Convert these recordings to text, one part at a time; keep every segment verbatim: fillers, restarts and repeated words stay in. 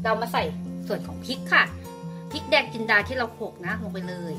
เรามาใส่ส่วนของพริกค่ะพริกแดงจินดาที่เราโขลกนะลงไปเลย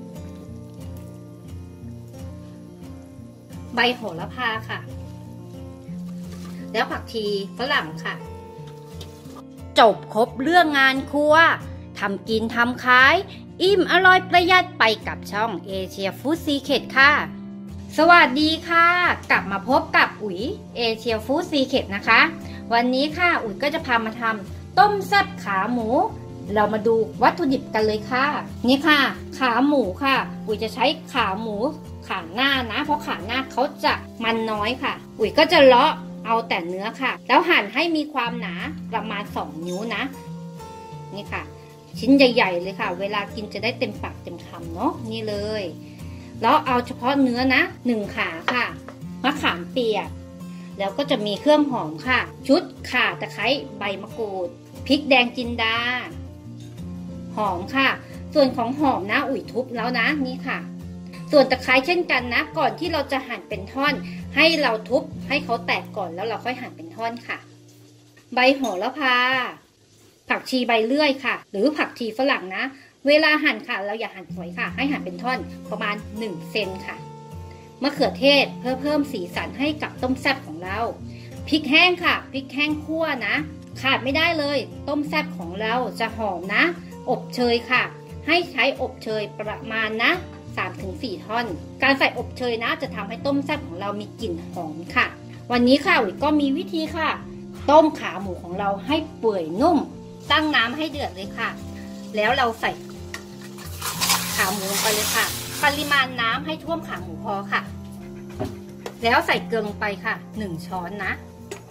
ใบโหระพาค่ะแล้วผักชีฝรั่งค่ะจบครบเรื่องงานครัวทำกินทำขายอิ่มอร่อยประหยัดไปกับช่องเอเชียฟู้ดซีเคร็ตค่ะสวัสดีค่ะกลับมาพบกับอุ๋ยเอเชียฟู้ดซีเคร็ตนะคะวันนี้ค่ะอุ๋ยก็จะพามาทำต้มแซ่บขาหมูเรามาดูวัตถุดิบกันเลยค่ะนี่ค่ะขาหมูค่ะอุ๋ยจะใช้ขาหมูขาหน้านะเพราะขาหน้าเขาจะมันน้อยค่ะอุ๋ยก็จะเลาะเอาแต่เนื้อค่ะแล้วหั่นให้มีความหนาประมาณสองนิ้วนะนี่ค่ะชิ้นใหญ่ๆเลยค่ะเวลากินจะได้เต็มปากเต็มคำเนาะนี่เลยแล้วเอาเฉพาะเนื้อนะหนึ่งขาค่ะมะขามเปียกแล้วก็จะมีเครื่องหอมค่ะชุดข่าตะไคร้ใบมะกรูดพริกแดงจินดาหอมค่ะส่วนของหอมนะอุ๋ยทุบแล้วนะนี่ค่ะส่วนตะไคร้เช่นกันนะก่อนที่เราจะหั่นเป็นท่อนให้เราทุบให้เขาแตกก่อนแล้วเราค่อยหั่นเป็นท่อนค่ะใบโหระพาผักชีใบเลื่อยค่ะหรือผักชีฝรั่งนะเวลาหั่นค่ะเราอย่าหั่นฝอยค่ะให้หั่นเป็นท่อนประมาณหนึ่งเซนค่ะมะเขือเทศเพื่อเพิ่มสีสันให้กับต้มแซ่บของเราพริกแห้งค่ะพริกแห้งคั่วนะขาดไม่ได้เลยต้มแซ่บของเราจะหอมนะอบเชยค่ะให้ใช้อบเชยประมาณนะ สามถึงสี่ ท่อนการใส่อบเชยนะจะทำให้ต้มแซ่บของเรามีกลิ่นหอมค่ะวันนี้ค่ะอุ๋ยก็มีวิธีค่ะต้มขาหมูของเราให้เปื่อยนุ่มตั้งน้ำให้เดือดเลยค่ะแล้วเราใส่ขาหมูลงไปเลยค่ะปริมาณน้ำให้ท่วมขาหมูพอค่ะแล้วใส่เกลือลงไปค่ะหนึ่งช้อนนะ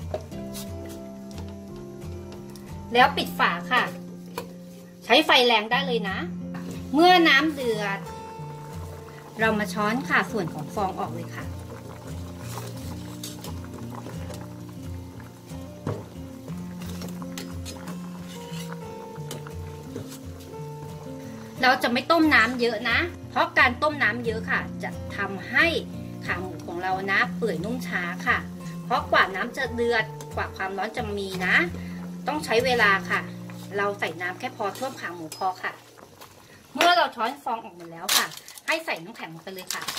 แล้วปิดฝาค่ะใช้ไฟแรงได้เลยนะเมื่อน้ำเดือดเรามาช้อนค่ะส่วนของฟองออกเลยค่ะเราจะไม่ต้มน้ำเยอะนะเพราะการต้มน้ำเยอะค่ะจะทำให้ขาหมูของเรานะเปื่อยนุ่มช้าค่ะเพราะกว่าน้ำจะเดือดกว่าความร้อนจะมีนะต้องใช้เวลาค่ะเราใส่น้ำแค่พอท่วมขาหมูพอค่ะเมื่อเราช้อนฟองออกหมดแล้วค่ะให้ใส่น้ำแข็งลงไปเลยค่ะ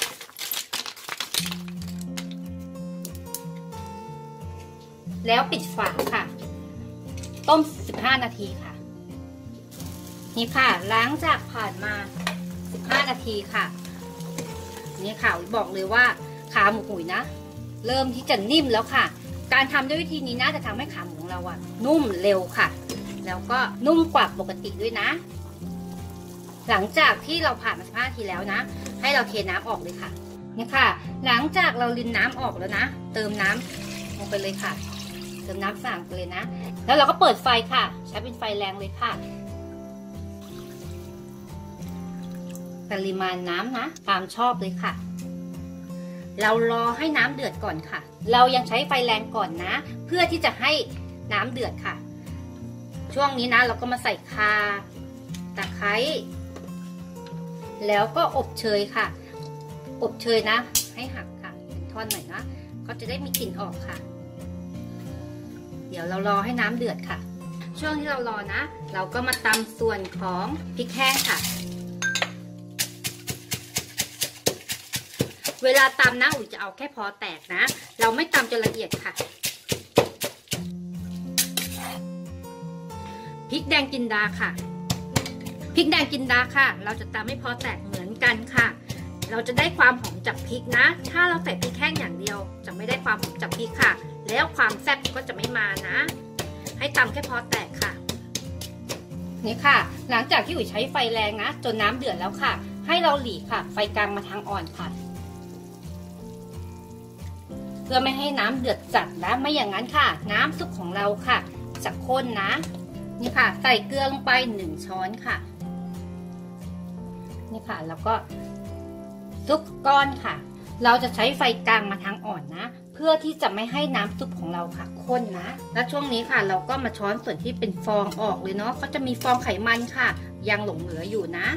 แล้วปิดฝาค่ะต้มสิบห้านาทีค่ะนี่ค่ะล้างจากผ่านมาสิบห้านาทีค่ะนี่ค่ะบอกเลยว่าขาหมูอุ๋ยนะเริ่มที่จะนิ่มแล้วค่ะการทำด้วยวิธีนี้น่าจะทำให้ขาหมูของเราอะนุ่มเร็วค่ะแล้วก็นุ่มกว่าปกติด้วยนะหลังจากที่เราผ่านมาสิบห้านาทีแล้วนะให้เราเทน้ำออกเลยค่ะนี่ค่ะหลังจากเรารินน้ำออกแล้วนะเติมน้ำลงไปเลยค่ะเติมน้ำสั่งไปเลยนะแล้วเราก็เปิดไฟค่ะใช้เป็นไฟแรงเลยค่ะปริมาณน้ำนะตามชอบเลยค่ะเรารอให้น้ำเดือดก่อนค่ะเรายังใช้ไฟแรงก่อนนะเพื่อที่จะให้น้ำเดือดค่ะช่วงนี้นะเราก็มาใส่ข่าตะไคร้แล้วก็อบเชยค่ะอบเชยนะให้หักค่ะเป็นท่อนหน่อยนะก็จะได้มีกลิ่นออกค่ะเดี๋ยวเรารอให้น้ำเดือดค่ะช่วงที่เรารอนะเราก็มาตำส่วนของพริกแห้งค่ะเวลาตำนะอุ๋ยจะเอาแค่พอแตกนะเราไม่ตำจนละเอียดค่ะพริกแดงจินดาค่ะพริกแดงจินดาค่ะเราจะตำให้พอแตกเหมือนกันค่ะเราจะได้ความหอมจากพริกนะถ้าเราใส่พริกแห้งอย่างเดียวจะไม่ได้ความหอมจากพริกค่ะแล้วความแซ่บก็จะไม่มานะให้ตำแค่พอแตกค่ะนี่ค่ะหลังจากที่อุ๋ยใช้ไฟแรงนะจนน้ำเดือดแล้วค่ะให้เราหลีค่ะไฟกลางมาทางอ่อนค่ะเพื่อไม่ให้น้ำเดือดจัดนะไม่อย่างนั้นค่ะน้ำซุปของเราค่ะจะข้นนะนี่ค่ะใส่เกลือลงไปหนึ่งช้อนค่ะนี่ค่ะแล้วก็ซุปก้อนค่ะเราจะใช้ไฟกลางมาทางอ่อนนะเพื่อที่จะไม่ให้น้ำซุปของเราค่ะข้นนะและช่วงนี้ค่ะเราก็มาช้อนส่วนที่เป็นฟองออกเลยเนาะก็จะมีฟองไขมันค่ะยังหลงเหลืออยู่นะ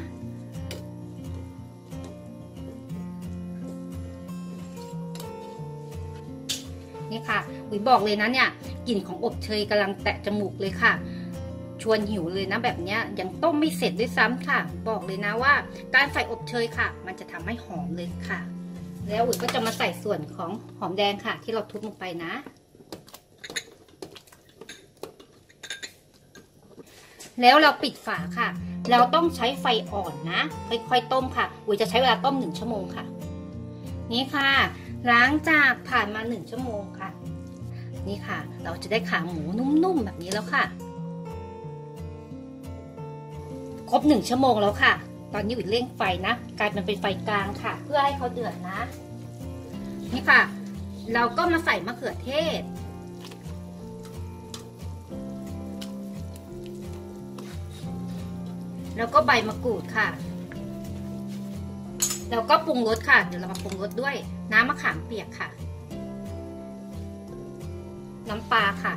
นี่ค่ะอุ๋ยบอกเลยนะเนี่ยกลิ่นของอบเชยกำลังแตะจมูกเลยค่ะชวนหิวเลยนะแบบนี้ยังต้มไม่เสร็จด้วยซ้ำค่ะบอกเลยนะว่าการใส่อบเชยค่ะมันจะทำให้หอมเลยค่ะแล้วอุ๋ยก็จะมาใส่ส่วนของหอมแดงค่ะที่เราทุบลงไปนะแล้วเราปิดฝาค่ะเราต้องใช้ไฟอ่อนนะค่อยๆต้มค่ะอุ๋ยจะใช้เวลาต้มหนึ่งชั่วโมงค่ะนี่ค่ะหลังจากผ่านมาหนึ่งชั่วโมงค่ะนี่ค่ะเราจะได้ขาหมูนุ่มๆแบบนี้แล้วค่ะครบหนึ่งชั่วโมงแล้วค่ะตอนนี้อุ๋ยเร่งไฟนะกลายเป็นเป็นไฟกลางค่ะเพื่อให้เขาเดือดนะนี่ค่ะเราก็มาใส่มะเขือเทศแล้วก็ใบมะกรูดค่ะแล้วก็ปรุงรสค่ะเดี๋ยวเรามาปรุงรสด้วยน้ำมะขามเปียกค่ะน้ำปลาค่ะ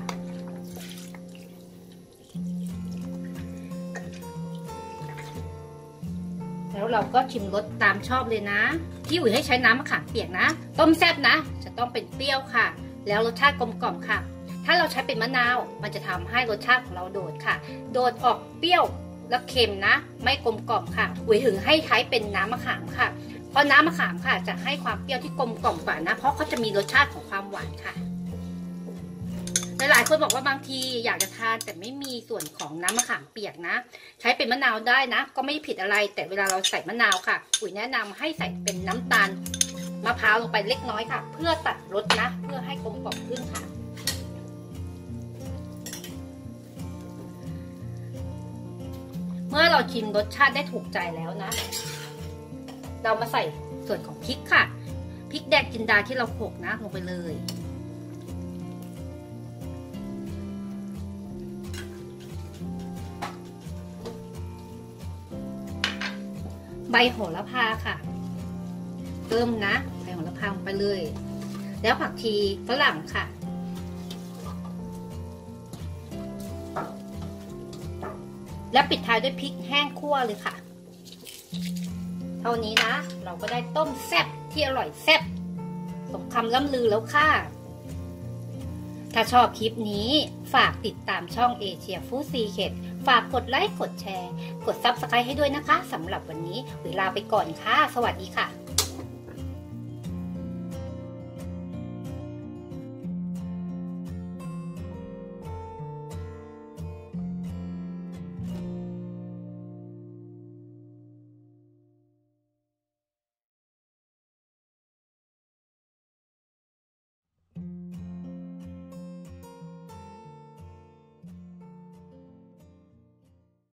แล้วเราก็ชิมรสตามชอบเลยนะที่อุ๋ยให้ใช้น้ำมะขามเปียกนะต้มแซ่บนะจะต้องเป็นเปรี้ยวค่ะแล้วรสชาติกลมกล่อมค่ะถ้าเราใช้เป็นมะนาวมันจะทำให้รสชาติของเราโดดค่ะโดดออกเปรี้ยวและเค็มนะไม่กลมกล่อมค่ะอุ๋ยถึงให้ใช้เป็นน้ำมะขามค่ะเพราะน้ำมะขามค่ะจะให้ความเปรี้ยวที่กลมกล่อมกว่านะเพราะเขาจะมีรสชาติของความหวานค่ะหลายๆคนบอกว่าบางทีอยากจะทานแต่ไม่มีส่วนของน้ำมะขามเปียกนะใช้เป็นมะนาวได้นะก็ไม่ผิดอะไรแต่เวลาเราใส่มะนาวค่ะอุ๋ยแนะนำให้ใส่เป็นน้ำตาลมะพร้าวลงไปเล็กน้อยค่ะเพื่อตัดรสนะเพื่อให้กลมกล่อมขึ้นค่ะเมื่อเราชิมรสชาติได้ถูกใจแล้วนะเรามาใส่ส่วนของพริกค่ะพริกแดงจินดาที่เราโขลกนะลงไปเลยใบโหระพาค่ะเติมนะใบโหระพาลงไปเลยแล้วผักชีฝรั่งค่ะและปิดท้ายด้วยพริกแห้งคั่วเลยค่ะเท่านี้นะเราก็ได้ต้มแซ่บที่อร่อยแซ่บสมคำล่ำลือแล้วค่ะถ้าชอบคลิปนี้ฝากติดตามช่องเอเชียฟู้ดซีเคร็ตฝากกดไลค์กดแชร์กดซับสไครต์ให้ด้วยนะคะสำหรับวันนี้เวลาไปก่อนค่ะสวัสดีค่ะ